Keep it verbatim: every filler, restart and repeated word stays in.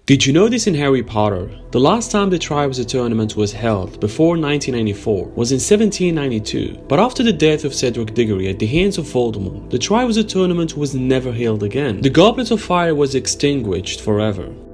Did you know this in Harry Potter? The last time the Triwizard Tournament was held, before nineteen ninety-four, was in seventeen ninety-two, but after the death of Cedric Diggory at the hands of Voldemort, the Triwizard Tournament was never held again. The Goblet of Fire was extinguished forever.